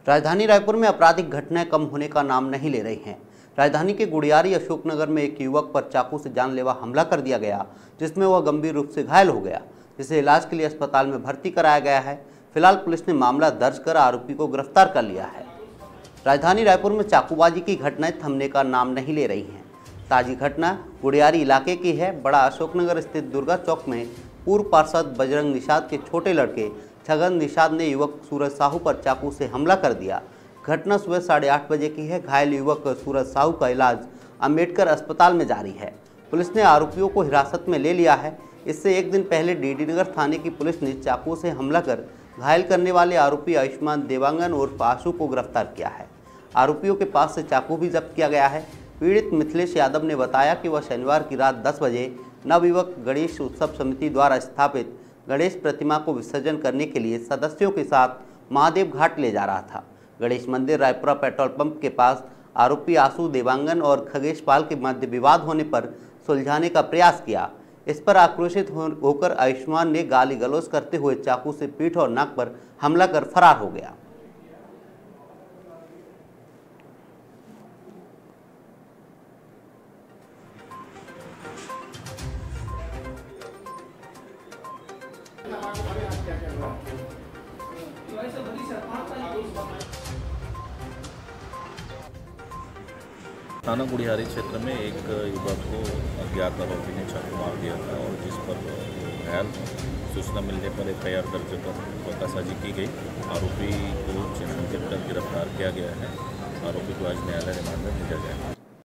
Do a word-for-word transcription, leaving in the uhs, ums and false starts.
राजधानी रायपुर में आपराधिक घटनाएं कम होने का नाम नहीं ले रही हैं। राजधानी के गुड़ियारी अशोकनगर में एक युवक पर चाकू से जानलेवा हमला कर दिया गया, जिसमें वह गंभीर रूप से घायल हो गया, जिसे इलाज के लिए अस्पताल में भर्ती कराया गया है। फिलहाल पुलिस ने मामला दर्ज कर आरोपी को गिरफ्तार कर लिया है। राजधानी रायपुर में चाकूबाजी की घटनाएं थमने का नाम नहीं ले रही हैं। ताजी घटना गुड़ियारी इलाके की है। बड़ा अशोकनगर स्थित दुर्गा चौक में पूर्व पार्षद बजरंग निषाद के छोटे लड़के छगन निषाद ने युवक सूरज साहू पर चाकू से हमला कर दिया। घटना सुबह साढ़े आठ बजे की है। घायल युवक सूरज साहू का इलाज अंबेडकर अस्पताल में जारी है। पुलिस ने आरोपियों को हिरासत में ले लिया है। इससे एक दिन पहले डीडी नगर थाने की पुलिस ने चाकू से हमला कर घायल करने वाले आरोपी आयुष्मान देवांगन उर्फ आशु को गिरफ्तार किया है। आरोपियों के पास से चाकू भी जब्त किया गया है। पीड़ित मिथिलेश यादव ने बताया कि वह शनिवार की रात दस बजे नवयुवक गणेश उत्सव समिति द्वारा स्थापित गणेश प्रतिमा को विसर्जन करने के लिए सदस्यों के साथ महादेव घाट ले जा रहा था। गणेश मंदिर रायपुरा पेट्रोल पंप के पास आरोपी आशु देवांगन और खगेश पाल के मध्य विवाद होने पर सुलझाने का प्रयास किया। इस पर आक्रोशित होकर आयुष्मान ने गाली गलौज करते हुए चाकू से पीठ और नाक पर हमला कर फरार हो गया। थाना गुड़ियारी क्षेत्र में एक युवक को अज्ञात आरोपी ने चाकू मार दिया था और जिस पर घायल सूचना मिलने पर एफ आई आर दर्ज कर पतासाजी की गई। आरोपी को चिन्हित कर गिरफ्तार किया गया है। आरोपी को आज न्यायालय रिमांड में भेजा गया है।